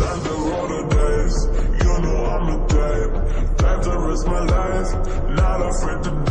Time to roll the dice, you know I'm the type to risk my life, not afraid to die.